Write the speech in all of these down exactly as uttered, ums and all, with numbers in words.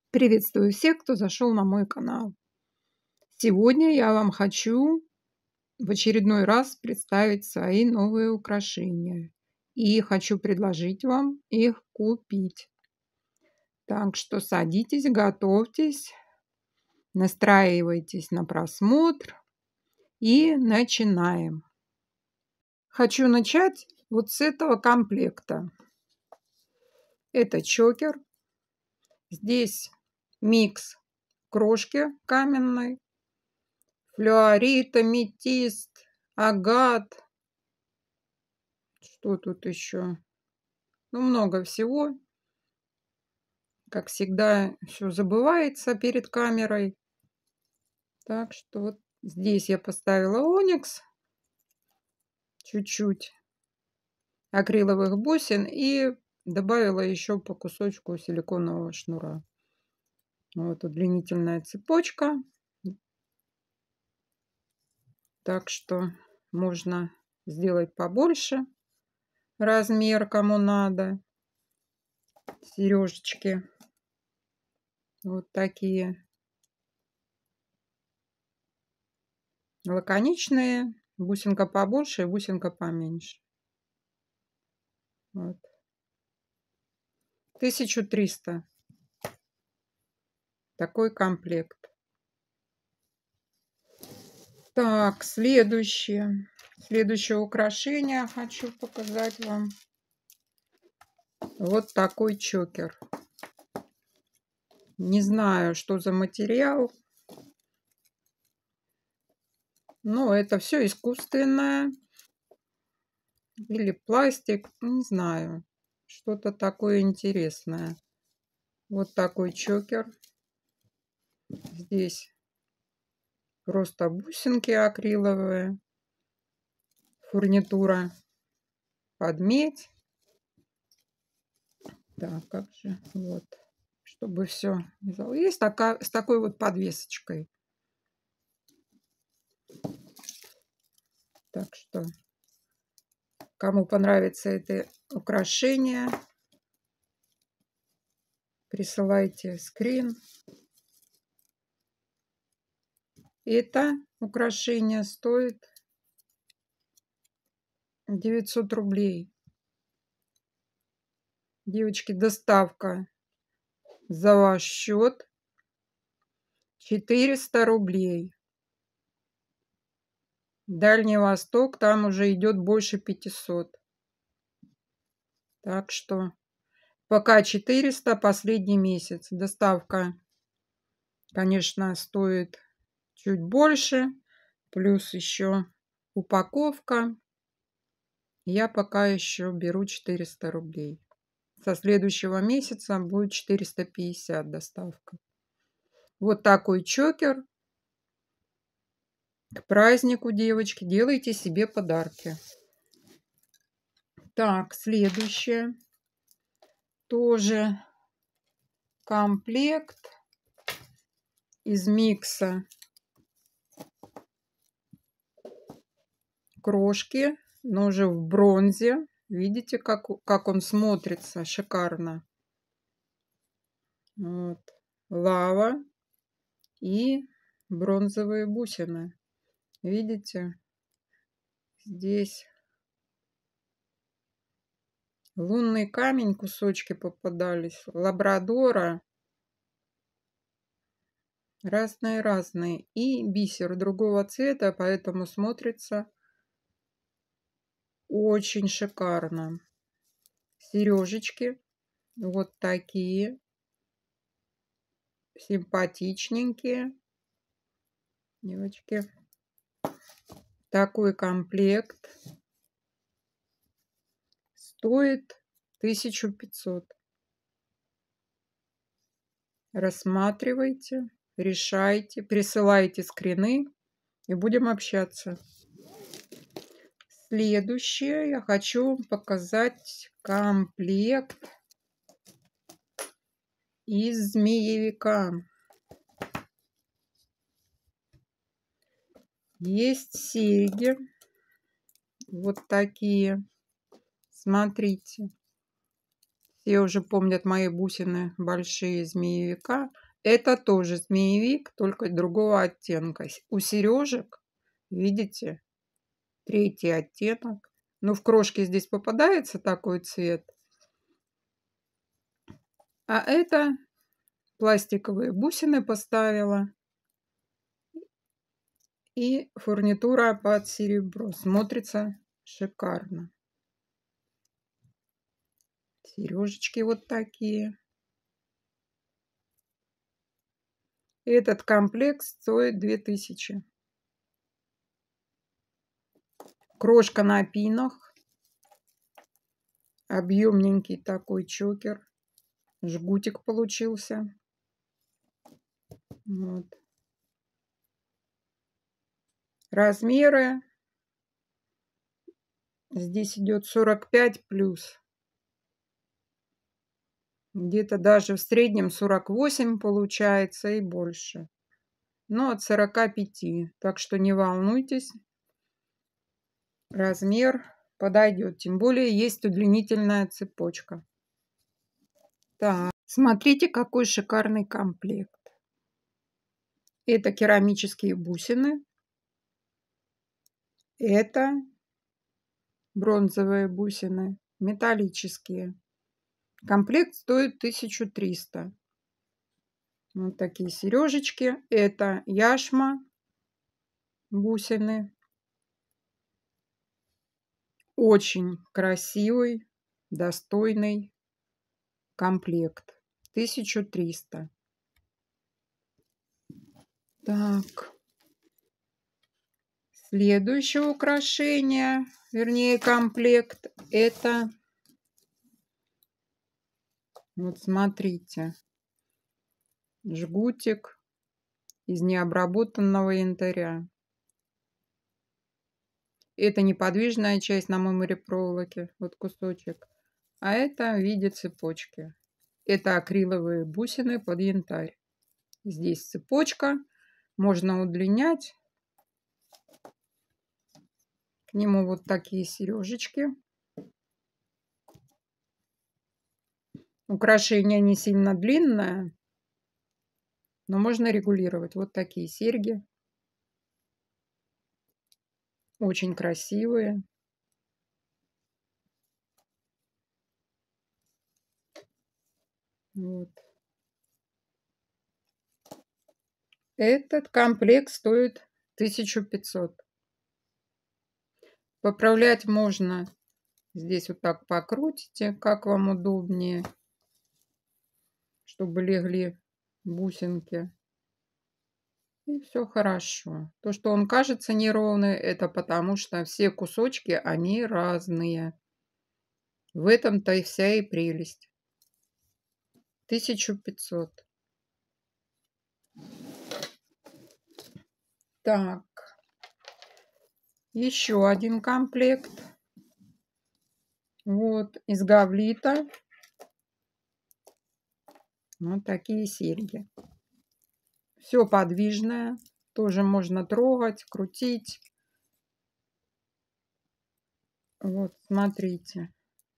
Приветствую всех, кто зашел на мой канал. Сегодня я вам хочу в очередной раз представить свои новые украшения. И хочу предложить вам их купить. Так что садитесь, готовьтесь, настраивайтесь на просмотр и начинаем. Хочу начать вот с этого комплекта. Это чокер. Здесь микс крошки каменной, флюорит, аметист, агат. Что тут еще? Ну, много всего. Как всегда, все забывается перед камерой. Так что вот здесь я поставила оникс. Чуть-чуть акриловых бусин и добавила еще по кусочку силиконового шнура. Вот удлинительная цепочка. Так что можно сделать побольше размер, кому надо. Сережечки вот такие лаконичные, бусинка побольше и бусинка поменьше. Вот. тысяча триста такой комплект. Так, следующее следующее украшение хочу показать вам. Вот такой чокер. Не знаю, что за материал, но это все искусственное или пластик, не знаю, что-то такое интересное. Вот такой чокер. Здесь просто бусинки акриловые, фурнитура под медь. Так, как же, вот, чтобы все есть такая, с такой вот подвесочкой. Так что, кому понравится это украшение, присылайте скрин. Это украшение стоит девятьсот рублей. Девочки, доставка за ваш счет четыреста рублей. Дальний Восток, там уже идет больше пятисот. Так что пока четыреста, последний месяц. Доставка, конечно, стоит чуть больше. Плюс еще упаковка. Я пока еще беру четыреста рублей. Со следующего месяца будет четыреста пятьдесят доставка. Вот такой чокер. К празднику, девочки, делайте себе подарки. Так, следующее. Тоже комплект из микса крошки, но уже в бронзе. Видите, как, как он смотрится шикарно. Вот. Лава и бронзовые бусины. Видите? Здесь лунный камень, кусочки попадались, лабрадора. Разные-разные. И бисер другого цвета, поэтому смотрится очень шикарно. Сережечки вот такие. Симпатичненькие. Девочки. Такой комплект стоит тысячу пятьсот. Рассматривайте, решайте, присылайте скрины и будем общаться. Следующее я хочу показать комплект из змеевика. Есть серьги вот такие. Смотрите. Все уже помнят мои бусины большие змеевика. Это тоже змеевик, только другого оттенка. У сережек, видите, третий оттенок. Ну, в крошке здесь попадается такой цвет. А это пластиковые бусины поставила. И фурнитура под серебро. Смотрится шикарно. Сережечки вот такие. Этот комплект стоит две тысячи. Крошка на пинах. Объемненький такой чокер. Жгутик получился. Вот. Размеры. Здесь идет сорок пять плюс. Где-то даже в среднем сорок восемь получается и больше. Но от сорока пяти. Так что не волнуйтесь. Размер подойдет. Тем более есть удлинительная цепочка. Так, смотрите, какой шикарный комплект. Это керамические бусины. Это бронзовые бусины, металлические. Комплект стоит тысячу триста. Вот такие сережечки. Это яшма бусины. Очень красивый, достойный комплект. тысяча триста. Так. Следующее украшение, вернее комплект, это, вот смотрите, жгутик из необработанного янтаря. Это неподвижная часть на мемори проволоке, вот кусочек, а это в виде цепочки. Это акриловые бусины под янтарь. Здесь цепочка, можно удлинять. К нему вот такие сережечки. Украшение не сильно длинное, но можно регулировать. Вот такие серьги. Очень красивые. Вот. Этот комплект стоит тысячу пятьсот. Поправлять можно. Здесь вот так покрутите, как вам удобнее, чтобы легли бусинки. И все хорошо. То, что он кажется неровный, это потому что все кусочки, они разные. В этом-то и вся и прелесть. тысяча пятьсот. Так. Еще один комплект. Вот, из гавлита. Вот такие серьги. Все подвижное. Тоже можно трогать, крутить. Вот, смотрите.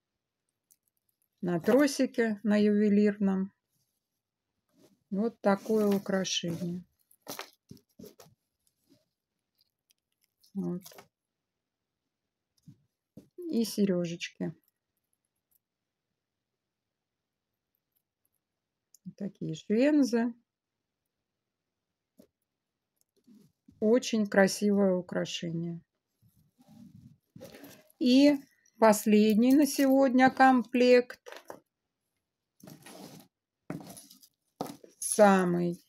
На тросике, на ювелирном. Вот такое украшение. Вот. И сережечки. Такие швензы. Очень красивое украшение. И последний на сегодня комплект. Самый,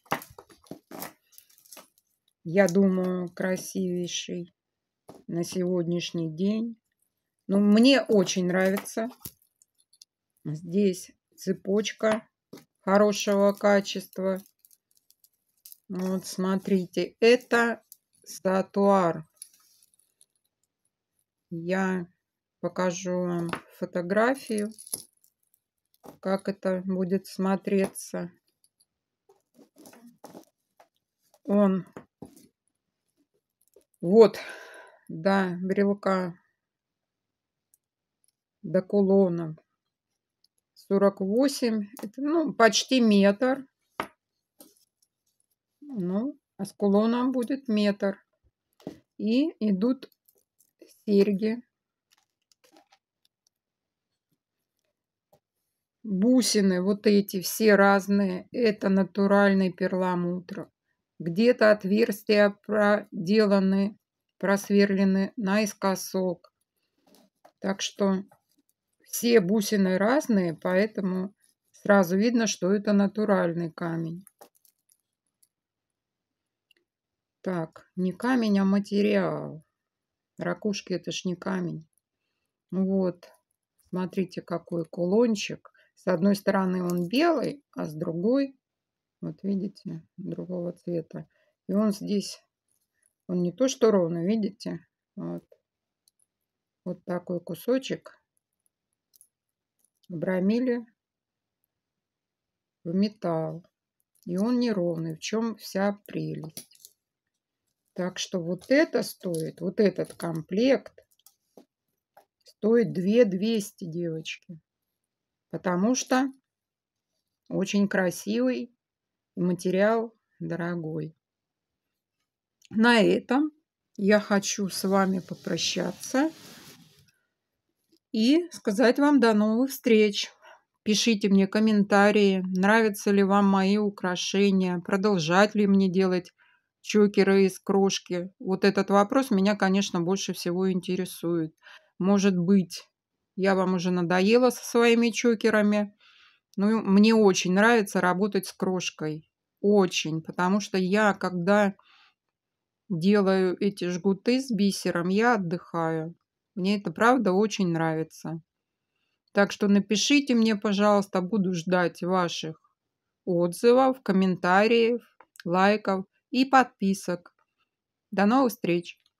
я думаю, красивейший на сегодняшний день. Ну, мне очень нравится. Здесь цепочка хорошего качества. Вот смотрите, это статуар. Я покажу вам фотографию, как это будет смотреться. Он вот до брелка, до кулона сорок восемь. Это, ну, почти метр. Ну, а с кулоном будет метр. И идут серьги. Бусины вот эти все разные. Это натуральный перламутр. Где-то отверстия проделаны, просверлены наискосок. Так что все бусины разные, поэтому сразу видно, что это натуральный камень. Так, не камень, а материал. Ракушки — это ж не камень. Вот, смотрите, какой кулончик. С одной стороны он белый, а с другой, вот видите, другого цвета. И он здесь, он не то что ровно, видите? Вот, вот такой кусочек обрамили в металл. И он неровный, в чем вся прелесть. Так что вот это стоит, вот этот комплект стоит две тысячи двести, девочки. Потому что очень красивый и материал дорогой. На этом я хочу с вами попрощаться и сказать вам до новых встреч. Пишите мне комментарии, нравятся ли вам мои украшения, продолжать ли мне делать чокеры из крошки. Вот этот вопрос меня, конечно, больше всего интересует. Может быть, я вам уже надоела со своими чокерами. Ну, мне очень нравится работать с крошкой. Очень. Потому что я, когда делаю эти жгуты с бисером, я отдыхаю. Мне это, правда, очень нравится. Так что напишите мне, пожалуйста, буду ждать ваших отзывов, комментариев, лайков и подписок. До новых встреч!